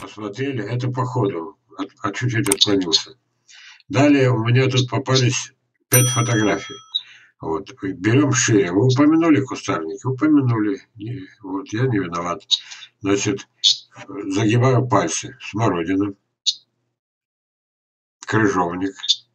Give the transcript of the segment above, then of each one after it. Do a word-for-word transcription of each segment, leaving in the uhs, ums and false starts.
посмотрели. Это по ходу. От, от чуть-чуть отклонился. Далее у меня тут попались пять фотографий. Вот. Берем шире. Вы упомянули кустарники? Упомянули. Не, вот, я не виноват. Значит, загибаю пальцы. Смородина. Крыжовник.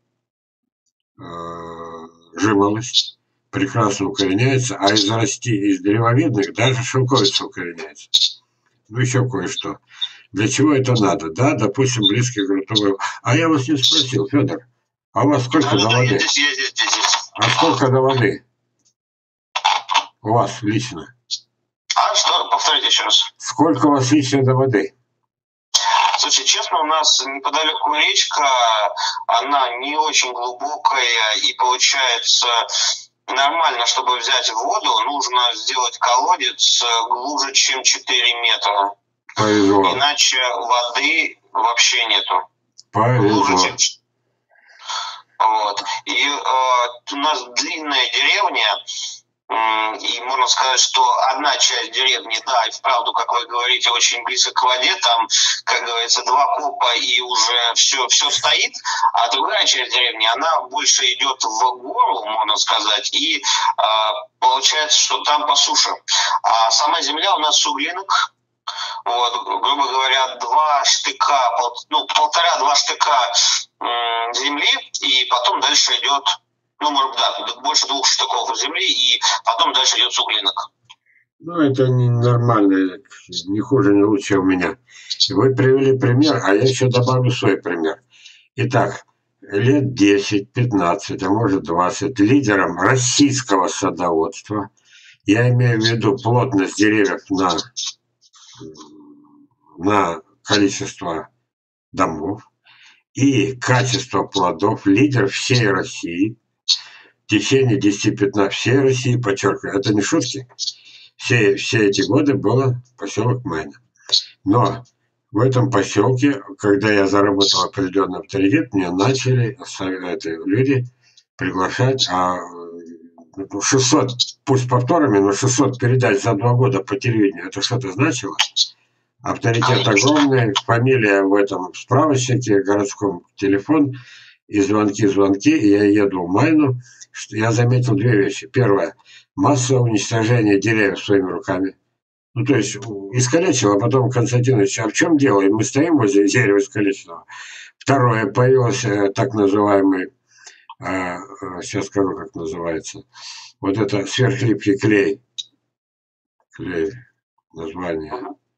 Жимолость. Прекрасно укореняется. А из расти, из древовидных даже шелковица укореняется. Ну, еще кое-что. Для чего это надо? Да, допустим, близкий грунтовой. А я вас не спросил, Федор, а у вас сколько да, до да, воды? Я здесь, я здесь, я здесь. А сколько до воды? У вас лично? А что? Повторите еще раз. Сколько у вас лично до воды? Слушайте, честно, у нас неподалеку речка, она не очень глубокая, и получается нормально, чтобы взять воду, нужно сделать колодец глубже, чем четыре метра. Повезло. Иначе воды вообще нету. Повезло. Чем... Вот. И э, у нас длинная деревня, э, и можно сказать, что одна часть деревни, да, и вправду, как вы говорите, очень близко к воде, там, как говорится, два копа и уже все, все стоит, а другая часть деревни, она больше идет в гору, можно сказать, и э, получается, что там по суше. А сама земля у нас суглинок. Вот, грубо говоря, два штыка, ну, полтора-два штыка м, земли, и потом дальше идет, ну, может быть, да, больше двух штыков земли, и потом дальше идет суглинок. Ну, это не нормально, не хуже, не лучше у меня. Вы привели пример, а я еще добавлю свой пример. Итак, лет десять-пятнадцать, а может двадцать, лидером российского садоводства, я имею в виду плотность деревьев на... на количество домов и качество плодов, лидер всей России в течение десяти-пятнадцати всей России, подчеркиваю, это не шутки, все, все эти годы было поселок Майна. Но в этом поселке, когда я заработал определенный авторитет, мне начали это, люди приглашать, а шестьсот, пусть повторами, но шестьсот передач за два года по телевидению, это что-то значило? Авторитет огромный, фамилия в этом справочнике, городском, телефон, и звонки, звонки, и я еду в Майну. Я заметил две вещи. Первое, массовое уничтожение деревьев своими руками. Ну, то есть, искалечил, а потом Константинович, а в чем дело? И мы стоим возле дерева искалеченного. Второе, появился так называемый, э, сейчас скажу, как называется, вот это сверхлипкий клей. Клей, название.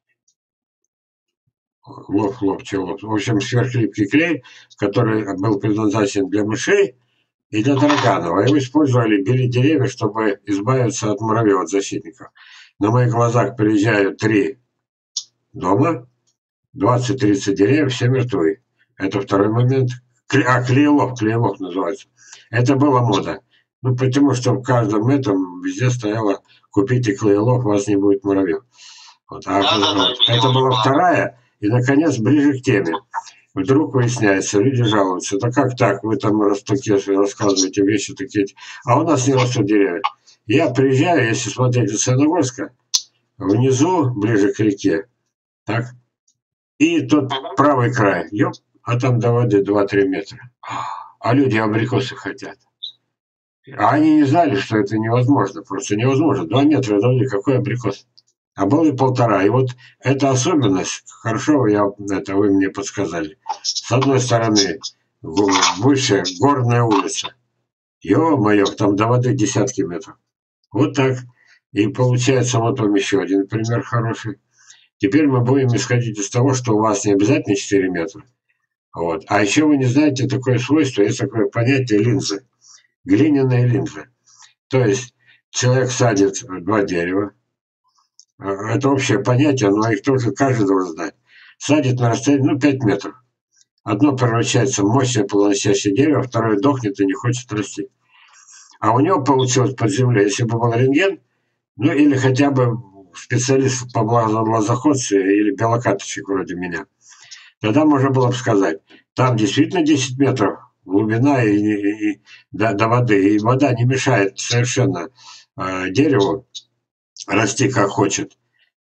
Лоб, лоб, челоб. В общем, сверхлипкий клей, который был предназначен для мышей и для тараганов. Его использовали, били деревья, чтобы избавиться от муравьев, от защитников. На моих глазах приезжают три дома, двадцать-тридцать деревьев, все мертвы. Это второй момент. А, клеелов, клеелов называется. Это была мода. Ну, потому что в каждом этом везде стояло «купите клеелов, у вас не будет муравьев». Вот. А да, да, да, это была вторая. И, наконец, ближе к теме. Вдруг выясняется, люди жалуются, да как так, вы там рассказываете вещи такие, а у нас не растут деревья. Я приезжаю, если смотреть из Саяногорска, внизу, ближе к реке, так, и тот правый край, ёп, а там до воды два-три метра. А люди абрикосы хотят. А они не знали, что это невозможно, просто невозможно. Два метра до воды, какой абрикос? А было и полтора. И вот эта особенность, хорошо, я, это вы мне подсказали. С одной стороны, выше горная улица. Ё-моё, там до воды десятки метров. Вот так. И получается, вот вам еще один пример хороший. Теперь мы будем исходить из того, что у вас не обязательно четыре метра. Вот. А еще вы не знаете такое свойство, есть такое понятие линзы. Глиняная линза. То есть человек садит два дерева. Это общее понятие, но их тоже каждый должен знать. Садит на расстоянии, ну, пять метров. Одно превращается в мощное плодоносящее дерево, второе дохнет и не хочет расти. А у него получилось под землей, если бы был рентген, ну, или хотя бы специалист по глазоходству или белокаточек вроде меня, тогда можно было бы сказать, там действительно десять метров глубина и, и, и до, до воды, и вода не мешает совершенно э, дереву расти как хочет.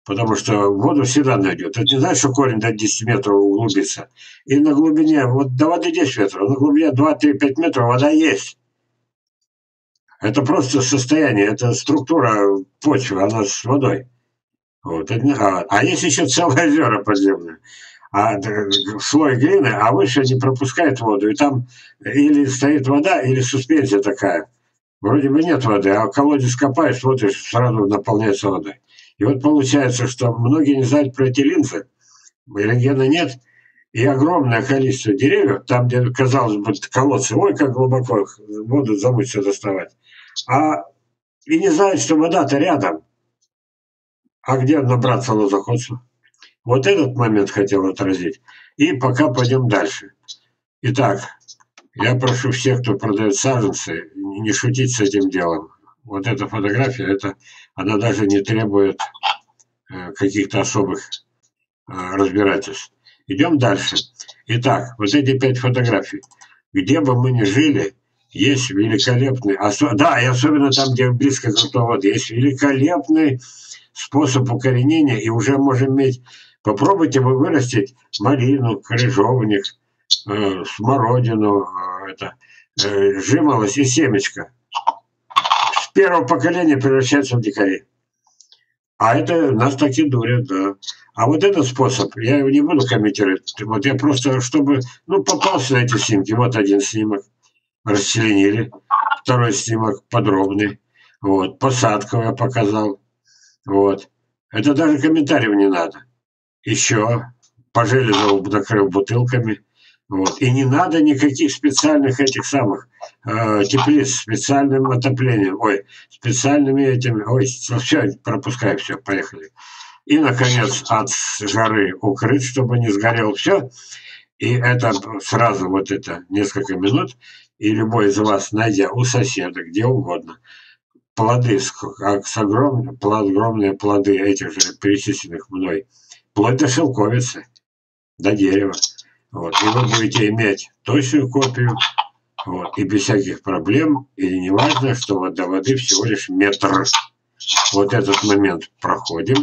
Потому что воду всегда найдет. Это не значит, что корень до десяти метров углубится. И на глубине, вот до воды десять метров, на глубине два-три-пять метров вода есть. Это просто состояние, это структура почвы, она с водой. Вот. А, а есть еще целые озера подземные. А слой глины, а выше не пропускает воду. И там или стоит вода, или суспензия такая. Вроде бы нет воды, а колодец копаешь, смотришь, сразу наполняется водой. И вот получается, что многие не знают про эти линзы, рентгена нет, и огромное количество деревьев, там, где, казалось бы, колодцы, ой, как глубоко воду замучиться доставать. А и не знают, что вода-то рядом. А где набраться лозоходцу? Вот этот момент хотел отразить. И пока пойдем дальше. Итак, я прошу всех, кто продает саженцы, не шутить с этим делом. Вот эта фотография, это, она даже не требует э, каких-то особых э, разбирательств. Идем дальше. Итак, вот эти пять фотографий. Где бы мы ни жили, есть великолепный, осо, да, и особенно там, где близко к грунтовой, есть великолепный способ укоренения, и уже можем иметь. Попробуйте вы вырастить малину, крыжовник, э, смородину, э, это, э, жимолость и семечко. С первого поколения превращаются в дикарей. А это нас так и дурят, да. А вот этот способ, я его не буду комментировать. Вот я просто, чтобы, ну, попался на эти снимки. Вот один снимок. Расчленили. Второй снимок подробный. Вот. Посадку я показал. Вот. Это даже комментариев не надо. Еще по железу накрыл бутылками. Вот. И не надо никаких специальных этих самых э, теплиц с специальным отоплением. Ой, специальными этими. Ой, все, пропускай, все, поехали. И, наконец, от жары укрыть, чтобы не сгорел все. И это сразу вот это несколько минут. И любой из вас, найдя у соседа, где угодно, плоды, с, с огромные, огромные плоды этих же перечисленных мной, вплоть до шелковицы, до дерева. Вот. И вы будете иметь точную копию, вот, и без всяких проблем, и не важно, что вот до воды всего лишь метр. Вот этот момент проходим.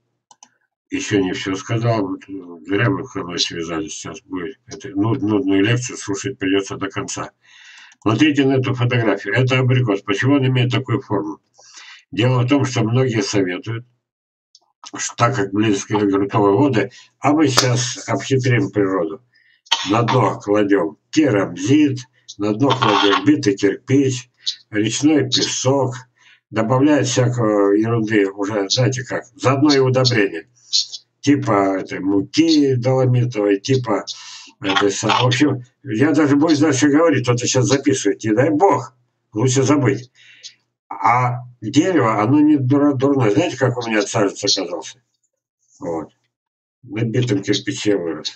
Еще не все сказал. Зря вы со мной связались. Сейчас будет эту нудную лекцию слушать придется до конца. Смотрите на эту фотографию. Это абрикос. Почему он имеет такую форму? Дело в том, что многие советуют, что так как близко к грунтовой воды, а мы сейчас обхитрим природу. На дно кладем керамзит, на дно кладем битый кирпич, речной песок, добавляют всякого ерунды, уже знаете как, заодно и удобрения. Типа этой муки доломитовой, типа этой, в общем, я даже боюсь дальше говорить, кто-то сейчас записывает, не дай бог, лучше забыть. А дерево, оно не дурное, знаете, как у меня саженец оказался? Вот. На битом кирпиче вырос.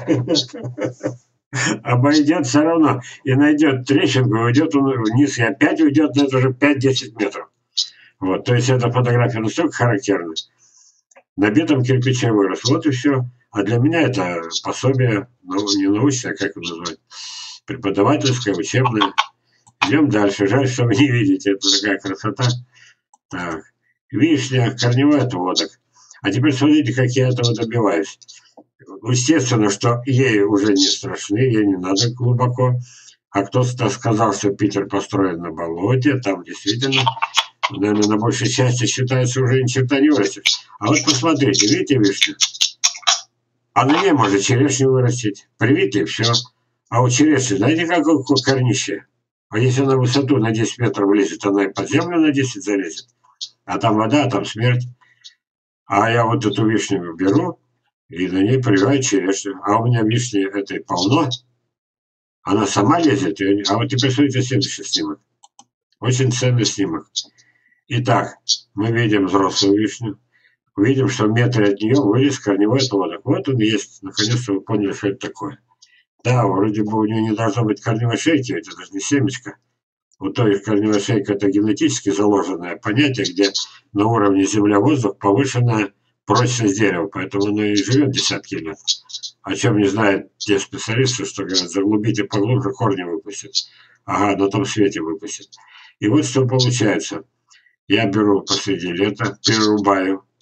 Обойдет все равно и найдет трещинку, уйдет он вниз и опять уйдет на это уже пять-десять метров. Вот, то есть эта фотография настолько характерна. На битом кирпиче вырос. Вот и все. А для меня это пособие, ну, не научное, как его назвать, преподавательское, учебное. Идем дальше. Жаль, что вы не видите. Это такая красота. Так. Вишня, корневой отводок. А теперь смотрите, как я этого добиваюсь. Естественно, что ей уже не страшны, ей не надо глубоко. А кто-то сказал, что Питер построен на болоте, там действительно, наверное, на большей части считается уже ни черта не вырастет. А вот посмотрите, видите вишню? А на ней можно черешню вырастить. Привитый, и все. А у черешни, знаете, какое корнище? А если на высоту на десять метров влезет, она и под землю на десять залезет. А там вода, а там смерть. А я вот эту вишню беру и на ней прививаю черешню. А у меня вишни этой полно. Она сама лезет. А вот теперь смотрите следующий снимок. Очень ценный снимок. Итак, мы видим взрослую вишню. Видим, что в метре от нее вылез корневой отводок. Вот он есть. Наконец-то вы поняли, что это такое. Да, вроде бы у нее не должно быть корневой шейки, ведь это же не семечко. У той корневой шейки это генетически заложенное понятие, где на уровне земля-воздух повышенная прочность дерева, поэтому оно и живет десятки лет. О чем не знают те специалисты, что говорят, заглубите поглубже, корни выпустят. Ага, на том свете выпустят. И вот что получается. Я беру посреди лета, перерубаю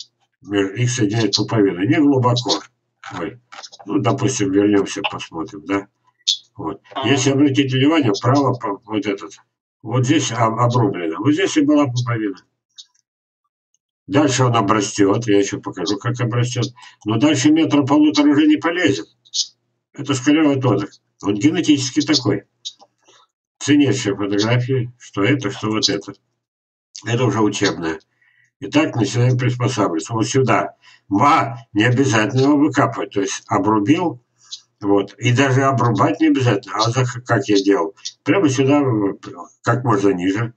их соединяет пуповина, не глубоко. Ой. Ну, допустим, вернемся, посмотрим, да. Вот. Если обратите внимание, вправо вот этот, вот здесь обрублено, вот здесь и была пуповина. Дальше он обрастет, я еще покажу, как обрастет. Но дальше метра полутора уже не полезет. Это сколевый отводок. Он генетически такой. Ценнейшие фотографии, что это, что вот это. Это уже учебное. Итак, начинаем приспосабливаться. Вот сюда. Ма, не обязательно его выкапывать. То есть обрубил, вот. И даже обрубать не обязательно. А вот как я делал. Прямо сюда, как можно ниже.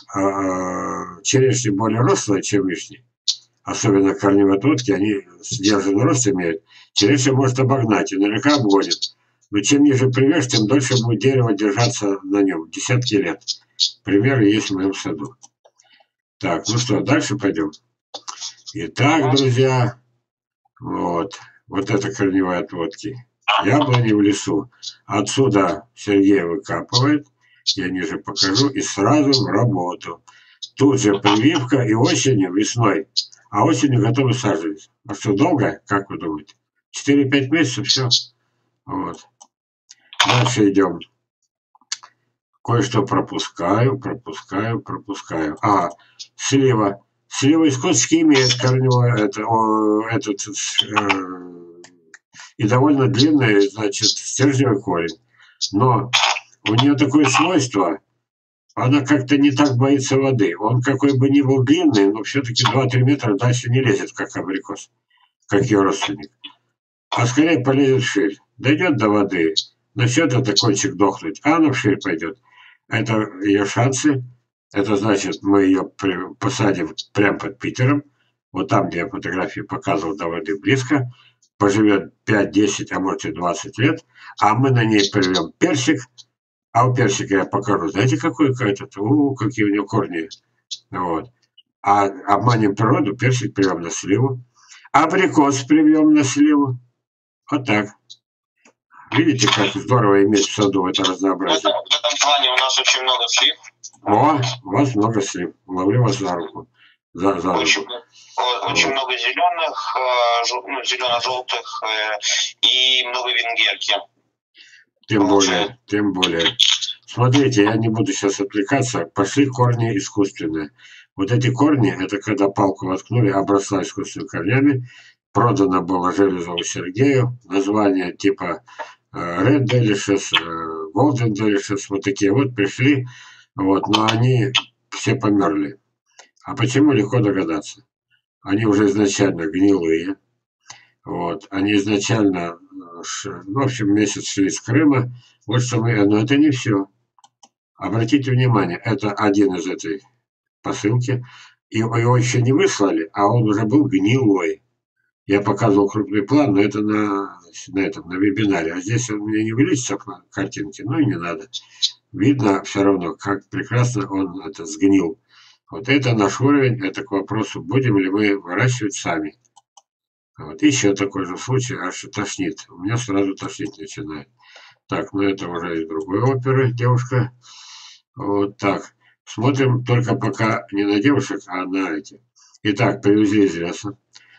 Черешни более рослые, чем вишни. Особенно корневые отводки, они сдержанный рост имеют. Черешня может обогнать и наверняка обгонит. Но чем ниже привяжешь, тем дольше будет дерево держаться на нем. Десятки лет. Примеры есть в моем саду. Так, ну что, дальше пойдем. Итак, друзья, вот, вот это корневые отводки. Яблони в лесу. Отсюда Сергей выкапывает. Я ниже покажу. И сразу в работу. Тут же прививка и осенью, весной. А осенью готовы сажать. А что, долго? Как вы думаете? четыре-пять месяцев, все. Вот. Дальше идем. Кое-что пропускаю, пропускаю, пропускаю. А, слива. Слива из косточки имеет корневой, это, о, этот, э, и довольно длинный, значит, стержневый корень. Но у нее такое свойство, она как-то не так боится воды. Он какой бы ни был длинный, но все-таки два-три метра дальше не лезет, как абрикос, как ее родственник. А скорее полезет вширь. Дойдет до воды, начнет это кончик дохнуть, а она вширь пойдет. Это ее шансы. Это значит, мы ее посадим прямо под Питером. Вот там, где я фотографии показывал, до воды близко. Поживет пять-десять, а может и двадцать лет. А мы на ней привьем персик. А у персика я покажу. Знаете, какой этот? У, какие у него корни. Вот. А обманем природу, персик привьем на сливу. Абрикос привьем на сливу. Вот так. Видите, как здорово иметь в саду это разнообразие? В этом, в этом плане у нас очень много слив. О, у вас много слив. Ловлю вас за руку. За, за очень, руку. очень вот. Много зеленых, ну, зелено-желтых и много венгерки. Тем более, тем более. Смотрите, я не буду сейчас отвлекаться. Пошли корни искусственные. Вот эти корни, это когда палку воткнули, обросла искусственными корнями. Продано было Железову Сергею. Название типа Red Delicious, Golden Delicious. Вот такие вот пришли. Вот, но они все померли. А почему, легко догадаться. Они уже изначально гнилые. Вот, они изначально, в общем, месяц шли с Крыма. Вот что мы, но это не все. Обратите внимание, это один из этой посылки. И его еще не выслали, а он уже был гнилой. Я показывал крупный план, но это на, на этом, на вебинаре. А здесь у меня не увеличится картинки, ну и не надо. Видно все равно, как прекрасно он это сгнил. Вот это наш уровень, это к вопросу, будем ли мы выращивать сами. Вот еще такой же случай, аж тошнит. У меня сразу тошнить начинает. Так, ну это уже из другой оперы, девушка. Вот так. Смотрим только пока не на девушек, а на эти. Итак, привезли из леса.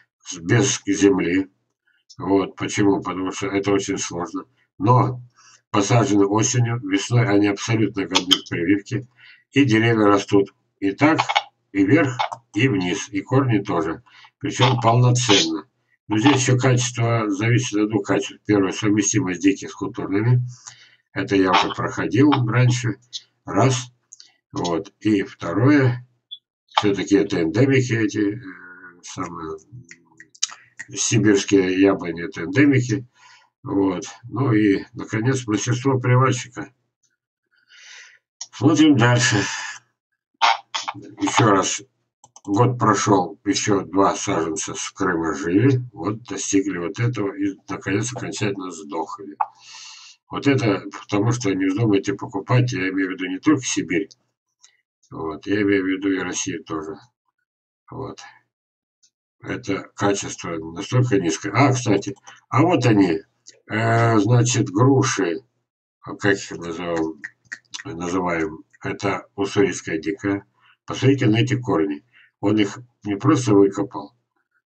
Без земли. Вот почему? Потому что это очень сложно. Но посажены осенью, весной они абсолютно годны к прививке. И деревья растут и так, и вверх, и вниз. И корни тоже. Причем полноценно. Но здесь еще качество зависит от двух качеств. Первое, совместимость диких с культурными. Это я уже проходил раньше. Раз. Вот. И второе, все-таки это эндемики эти, э, самые сибирские яблони, это эндемики. Вот. Ну и, наконец, мастерство привальщика. Смотрим дальше. Еще раз. Год прошел, еще два саженца с Крыма жили. Вот достигли вот этого и, наконец, окончательно сдохли. Вот это, потому что не вздумайте покупать, я имею в виду не только Сибирь. Вот, я имею в виду и Россию тоже. Вот. Это качество настолько низкое. А, кстати, а вот они, э, значит, груши, как их называем, называем, это уссурийская дикая. Посмотрите на эти корни. Он их не просто выкопал,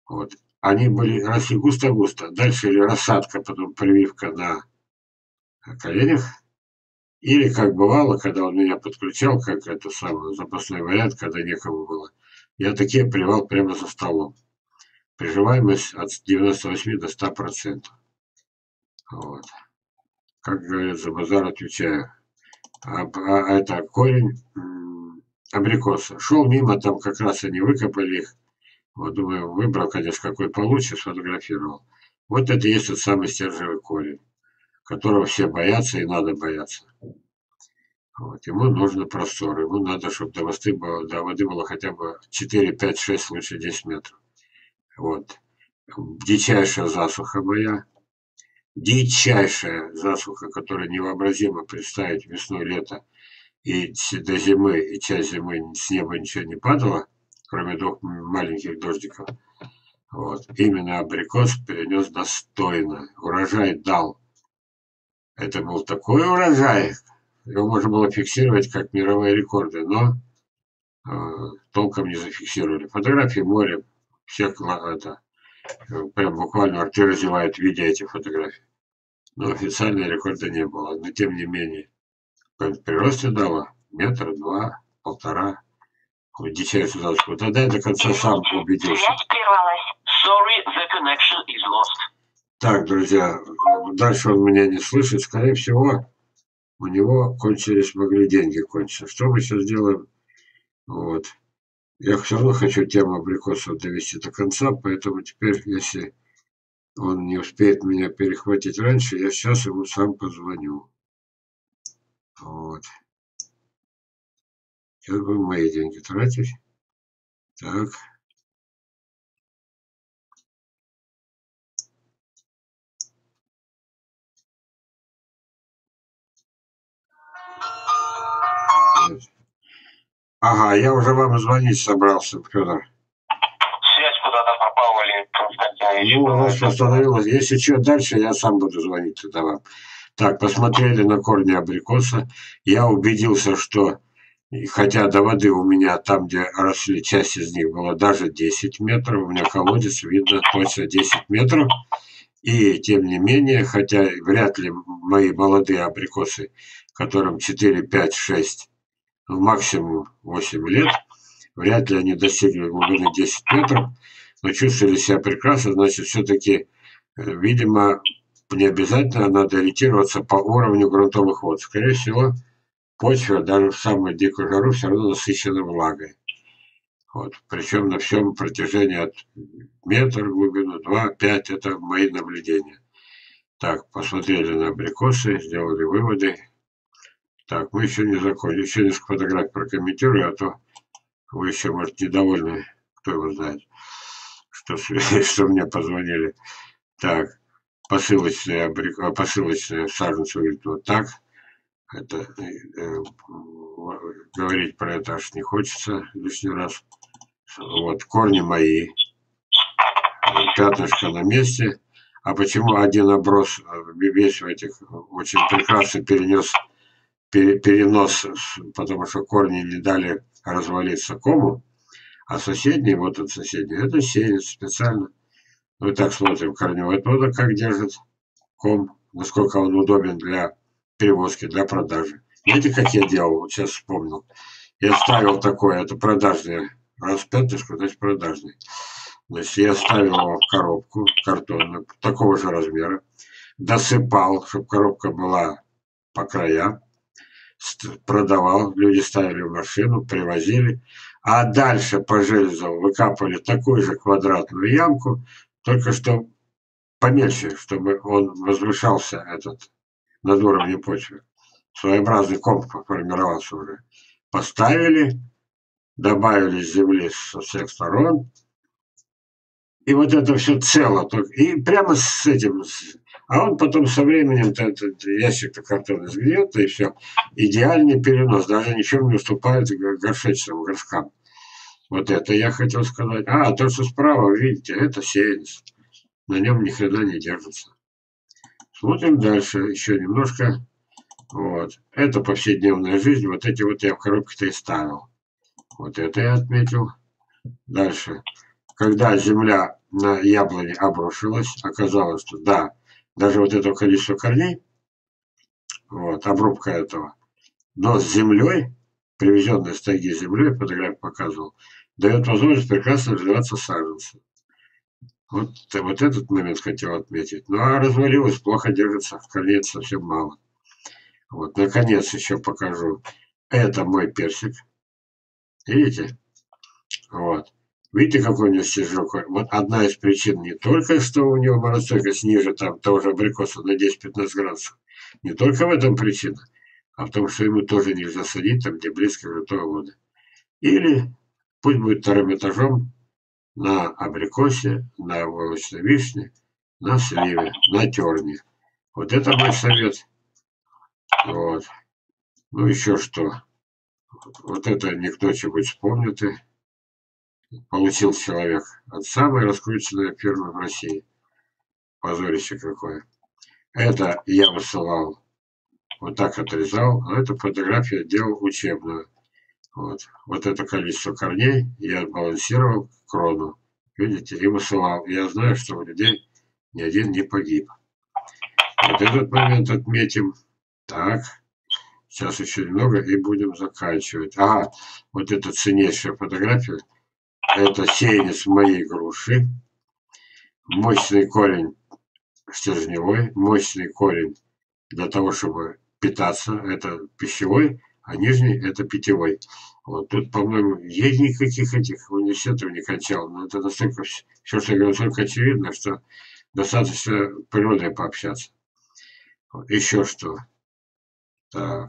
Вот. Они были, росли густо-густо. Дальше или рассадка, потом прививка на коленях. Или, как бывало, когда он меня подключал, как это самое, запасной вариант, когда некому было, я такие привал прямо за столом. Приживаемость от девяноста восьми до ста процентов. Вот. Как говорят, за базар отвечаю. А, а это корень абрикоса. Шел мимо, там как раз они выкопали их. Вот, думаю, выбрал, конечно, какой получше, сфотографировал. Вот это и есть тот самый стержневый корень, которого все боятся и надо бояться. Вот. Ему нужно простор, ему надо, чтобы до воды было, до воды было хотя бы четыре, пять, шесть, лучше десять метров. Вот. Дичайшая засуха моя. Дичайшая засуха, которая невообразимо представить весной-лето. И до зимы, и часть зимы с неба ничего не падало, кроме двух маленьких дождиков. Вот. Именно абрикос перенес достойно. Урожай дал. Это был такой урожай, его можно было фиксировать как мировые рекорды, но э, толком не зафиксировали. Фотографии моря, всех это, прям буквально рты разевают, видя эти фотографии. Но официального рекорда не было. Но тем не менее, приросте дало метр, два, полтора. Дичайшую засуху. Тогда я до конца сам убедился. Так, друзья, дальше он меня не слышит. Скорее всего, у него кончились, могли деньги кончиться. Что мы сейчас делаем? Вот. Я все равно хочу тему абрикосов довести до конца, поэтому теперь, если он не успеет меня перехватить раньше, я сейчас ему сам позвоню. Вот. Сейчас будем мои деньги тратить. Так. Ага, я уже вам звонить собрался, Федор. Связь куда-то пропала, или Константин? Ну, у нас остановилось. Если что, дальше я сам буду звонить тогда вам. Так, посмотрели на корни абрикоса. Я убедился, что, хотя до воды у меня там, где росли, часть из них было даже десять метров, у меня колодец, видно точно десять метров. И тем не менее, хотя вряд ли мои молодые абрикосы, которым четыре, пять, шесть, максимум восемь лет, вряд ли они достигли глубины десять метров, но чувствовали себя прекрасно, значит, все-таки, видимо, не обязательно надо ориентироваться по уровню грунтовых вод. Скорее всего, почва даже в самую дикую жару все равно насыщена влагой. Вот. Причем на всем протяжении от метра глубину, два, пять, это мои наблюдения. Так, посмотрели на абрикосы, сделали выводы. Так, мы еще не закончили. Еще несколько фотографий прокомментирую, а то вы еще, может, недовольны, кто его знает, что, что мне позвонили. Так, посылочные, посылочные саженцы выглядят вот так. Это, э, говорить про это аж не хочется лишний раз. Вот, корни мои. Пятнышко на месте. А почему один оброс весь в этих очень прекрасно перенес перенос, потому что корни не дали развалиться кому, а соседний, вот он соседний, это сеянец специально. Мы так смотрим, корневая тода как держит ком, насколько он удобен для перевозки, для продажи. Знаете, как я делал? Вот сейчас вспомнил. Я ставил такое, это продажный, раз пятышку, значит продажный. Значит, я ставил его в коробку картонную, такого же размера, досыпал, чтобы коробка была по краям, продавал, люди ставили в машину, привозили, а дальше по железу выкапывали такую же квадратную ямку, только что поменьше, чтобы он возвышался этот над уровнем почвы. Своеобразный комп формировался уже. Поставили, добавили земли со всех сторон, и вот это все цело. И прямо с этим... А он потом со временем, этот ящик-то картонный сгниет, и все. Идеальный перенос, даже ничем не уступает горшечным горшкам. Вот это я хотел сказать. А, то, что справа, видите, это сеянец. На нем ни хрена не держится. Смотрим дальше, еще немножко. Вот. Это повседневная жизнь. Вот эти вот я в коробке-то и ставил. Вот это я отметил. Дальше. когда земля на яблоне обрушилась, оказалось, что да, даже вот это количество корней, вот, обрубка этого, но с землей, привезенной с тайги землей, фотографию показывал, дает возможность прекрасно развиваться саженцу. Вот, вот этот момент хотел отметить. Ну, а развалилось, плохо держится, корней совсем мало. Вот, наконец, еще покажу. Это мой персик. Видите? Вот. Видите, какой у него стежок? Вот одна из причин не только, что у него морозостойкость ниже там того же абрикоса на десять-пятнадцать градусов. Не только в этом причина, а в том, что ему тоже нельзя садить там, где близко к лютого года. Или пусть будет вторым этажом на абрикосе, на яблочной вишне, на сливе, на терне. Вот это мой совет. Вот. Ну еще что. Вот это не кто-нибудь вспомнит и получил человек от самой раскрученной фирмы в России. Позорище какое. Это я высылал, вот так отрезал, а эту фотографию делал учебную. Вот. Вот это количество корней я балансировал крону. Видите, и высылал. Я знаю, что у людей ни один не погиб. Вот этот момент отметим. Так. Сейчас еще немного и будем заканчивать. Ага, вот эта ценнейшая фотография. Это сеянец моей груши. Мощный корень стержневой. Мощный корень для того, чтобы питаться. Это пищевой, а нижний это питьевой. Вот тут, по-моему, я никаких этих университетов не кончал. Но это настолько, все, что я говорю, настолько очевидно, что достаточно природой пообщаться. Вот. Еще что. Так.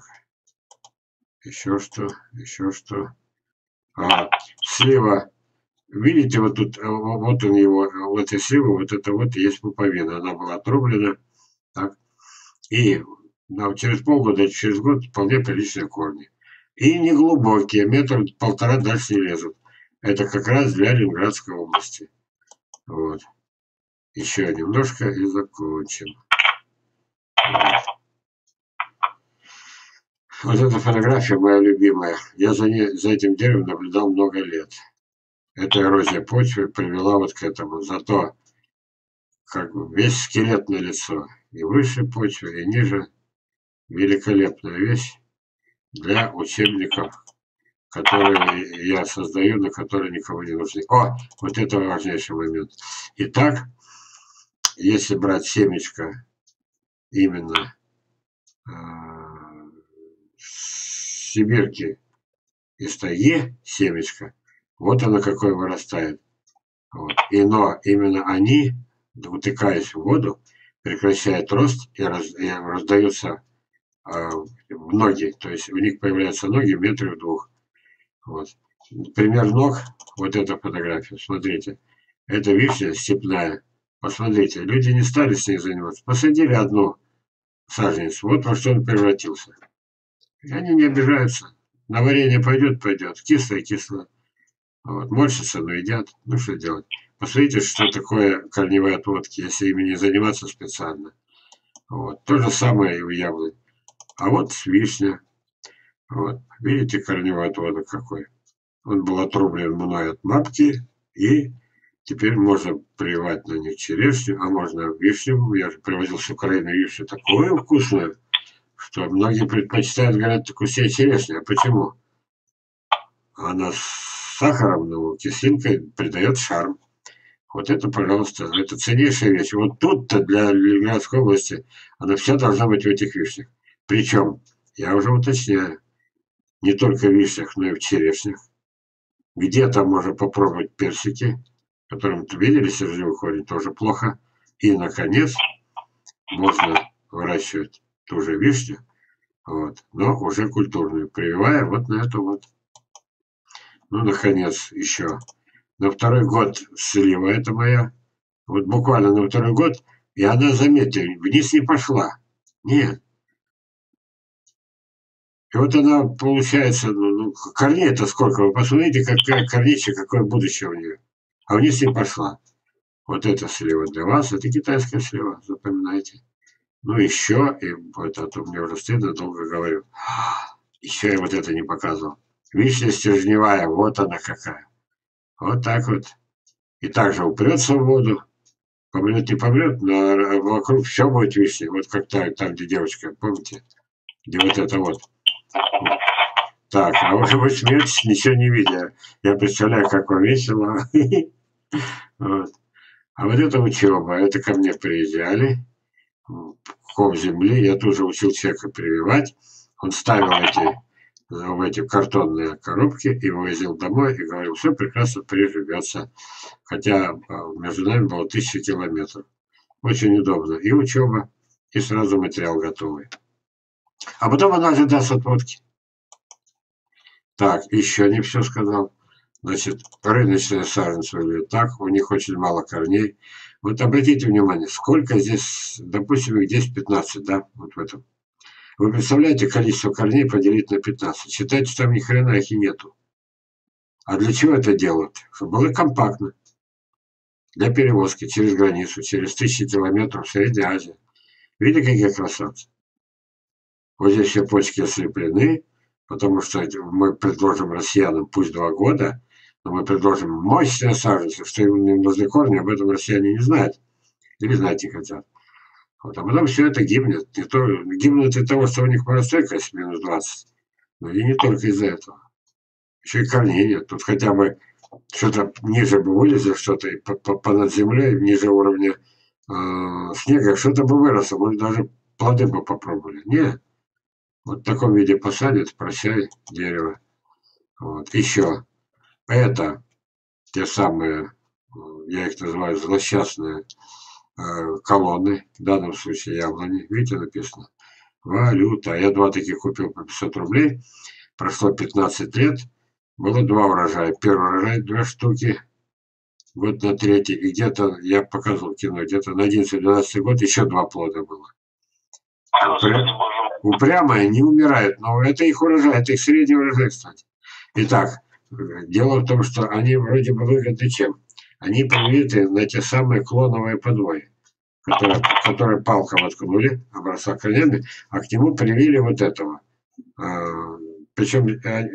Еще что. Еще что. А, слева. Видите, вот тут, вот он его, вот этой сливы, вот это вот есть пуповина. Она была отрублена. Так. И да, через полгода, через год вполне приличные корни. И не глубокие, метр-полтора дальше не лезут. Это как раз для Ленинградской области. Вот. Еще немножко и закончим. Вот. Вот эта фотография моя любимая. Я за, ней, за этим деревом наблюдал много лет. Эта эрозия почвы привела вот к этому. Зато как бы весь скелет на лицо. И выше почвы, и ниже. Великолепная вещь для учебников, которые я создаю, но которые никому не нужны. О, вот это важнейший момент. Итак, если брать семечко именно э, с сибирки из тайги, семечко, вот оно какое вырастает. Вот. И но именно они, утыкаясь в воду, прекращают рост и, раз, и раздаются э, в ноги. То есть у них появляются ноги в метре в двух. Вот. Пример ног, вот эта фотография, смотрите. Это вишня степная. Посмотрите, люди не стали с ней заниматься. Посадили одну саженец, вот во что он превратился. И они не обижаются. На варенье пойдет, пойдет. Кислое, кислое. Вот. Морщится, но едят. Ну что делать? Посмотрите, что такое корневые отводки, если ими не заниматься специально. Вот. То же самое и у яблонь. А вот вишня. Вот. Видите, корневой отводок какой? Он был отрублен мной от мапки, и теперь можно прививать на них черешню, а можно вишню. Я же привозил с Украины вишню такую вкусную, что многие предпочитают, говорят, вкуснее черешню. А почему? Она с сахаром, ну, кислинкой придает шарм. Вот это, пожалуйста, это ценнейшая вещь. Вот тут-то для Ленинградской области она вся должна быть в этих вишнях. Причем, я уже уточняю, не только в вишнях, но и в черешнях. Где-то можно попробовать персики, которым, видели, стержневый корень, тоже плохо. И, наконец, можно выращивать ту же вишню, вот, но уже культурную, прививая вот на эту вот. Ну, наконец, еще. На второй год слива это моя. Вот буквально на второй год. И она, заметьте, вниз не пошла. Нет. И вот она, получается, ну, ну корней-то сколько. Вы посмотрите, какая корничка, какое будущее у нее. А вниз не пошла. Вот это слива для вас. Это китайская слива, запоминайте. Ну, еще, и это, а то мне уже стыдно, долго говорю. Еще я вот это не показывал. Вишня стержневая, вот она какая. Вот так вот. и также упрется в воду. Помрет, не помрет, но вокруг все будет вишня. Вот как там, там, где девочка, помните? Где вот это вот. Так, а вы, вы смеетесь, ничего не видя. Я представляю, как вам весело. Вот. А вот это учеба. Это ко мне приезжали. Ком земли. Я тоже учил человека прививать. Он ставил эти в эти картонные коробки и вывозил домой и говорил, все прекрасно приживется. Хотя между нами было тысяча километров. Очень удобно. И учеба, и сразу материал готовый. А потом она же даст отводки. Так, еще не все сказал. Значит, рыночные саженцы выглядят так, у них очень мало корней. Вот обратите внимание, сколько здесь, допустим, их здесь пятнадцать, да, вот в этом. Вы представляете количество корней поделить на пятнадцать? Считайте, там ни хрена их и нету. А для чего это делают? Чтобы было компактно. Для перевозки через границу, через тысячи километров в Средней Азии. Видите, какие красавцы? Вот здесь все почки ослеплены, потому что мы предложим россиянам, пусть два года, но мы предложим мощные саженцы, что им нужны корни, об этом россияне не знают. Или знать не хотят. Вот, а потом все это гибнет. Не то, гибнет из-за того, что у них моростойкость минус двадцать. Но и не только из-за этого. Еще и корней нет. Тут хотя бы что-то ниже бы вылезло, что-то понад землей, ниже уровня э, снега, что-то бы выросло. Может, даже плоды бы попробовали. Нет. Вот в таком виде посадят, прощай, дерево. Вот. Еще. Это те самые, я их называю злосчастные, колонны, в данном случае яблони. Видите, написано валюта. Я два таких купил по пятьсот рублей. Прошло пятнадцать лет. Было два урожая. Первый урожай две штуки. Год на третий. И где-то, я показывал кино, где-то на одиннадцатый-двенадцатый год еще два плода было. Упря... Упрямые не умирают. Но это их урожай. Это их средний урожай, кстати. Итак, дело в том, что они вроде бы выгодны чем? Они привиты на те самые клоновые подвои, которые, которые палком воткнули, обросла корнями, а к нему привили вот этого. А, причем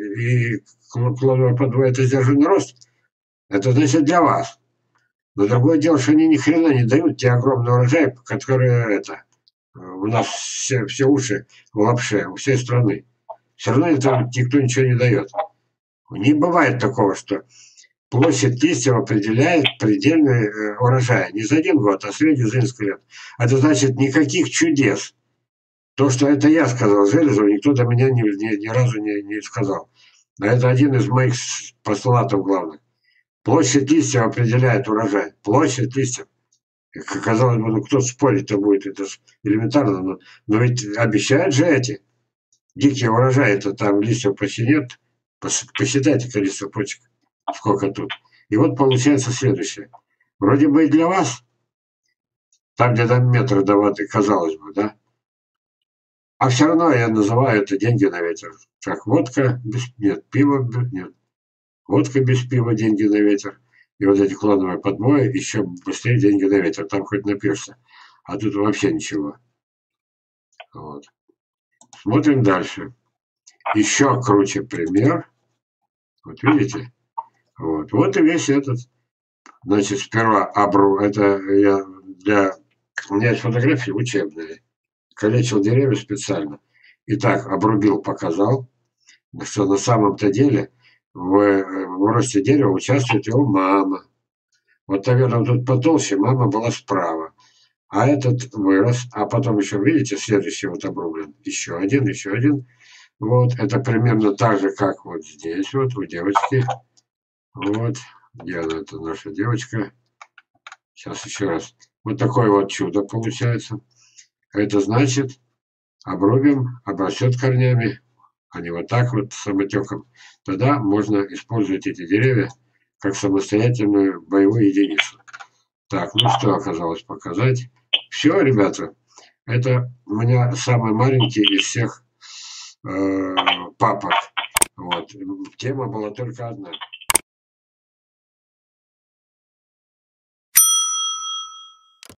и клоновые подвои это сдержанный рост. Это значит для вас. Но другое дело, что они ни хрена не дают те огромные урожаи, которые это, у нас все, все уши в лапше, у всей страны. Все равно это никто ничего не дает. Не бывает такого, что площадь листьев определяет предельный э, урожай. Не за один год, а средний за несколько лет. Это значит никаких чудес. То, что это я сказал Железову, никто до меня ни, ни, ни разу не, не сказал. Но это один из моих постулатов главных. Площадь листьев определяет урожай. Площадь листьев. Казалось бы, ну кто спорить-то будет, это же элементарно. Но, но ведь обещают же эти дикие урожаи, это там листьев почти нет. Посчитайте количество почек. Сколько тут. И вот получается следующее. Вроде бы и для вас, там где-то метр до воды, казалось бы, да? А все равно я называю это деньги на ветер. Как водка без... Нет, пиво нет. Водка без пива, деньги на ветер. И вот эти клоновые подмои, еще быстрее деньги на ветер. Там хоть напьешься. А тут вообще ничего. Вот. Смотрим дальше. Еще круче пример. Вот видите? Вот. Вот и весь этот. Значит, сперва обру. Это я для... У меня есть фотографии учебные. Калечил деревья специально. Итак, обрубил, показал, что на самом-то деле в, в росте дерева участвует его мама. Вот, наверное, тут потолще, мама была справа. А этот вырос. А потом еще, видите, следующий вот обрублен. Еще один, еще один. Вот, это примерно так же, как вот здесь, вот у девочки. Вот, где она, это наша девочка. Сейчас еще раз. Вот такое вот чудо получается. Это значит, обрубим, обрастет корнями, а не вот так вот самотеком. Тогда можно использовать эти деревья как самостоятельную боевую единицу. Так, ну что оказалось показать? Все, ребята, это у меня самый маленький из всех э, папок. Вот. Тема была только одна.